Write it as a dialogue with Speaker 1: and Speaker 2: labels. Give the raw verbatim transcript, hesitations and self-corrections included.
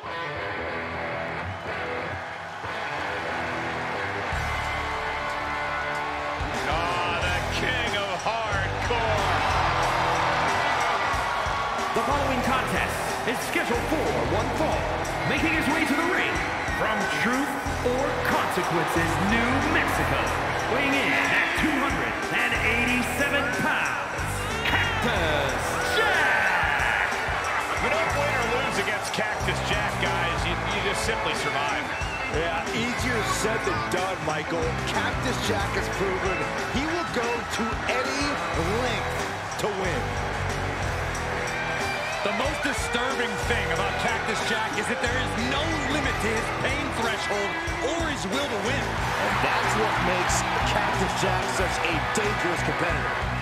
Speaker 1: Oh, the king of hardcore.
Speaker 2: The following contest is scheduled for one fall. Making his way to the ring from Truth or Consequences, New Mexico. Weighing in at two hundred eighty-seven pounds, Cactus Jack!
Speaker 1: You don't win or lose against Cactus Jack, guys. You, you just simply survive.
Speaker 3: Yeah, easier said than done, Michael. Cactus Jack has proven he will go to any length to win.
Speaker 4: The most disturbing thing about Cactus Jack is that there is no limit to his pain threshold or his will to win.
Speaker 3: And that's what makes Cactus Jack such a dangerous competitor.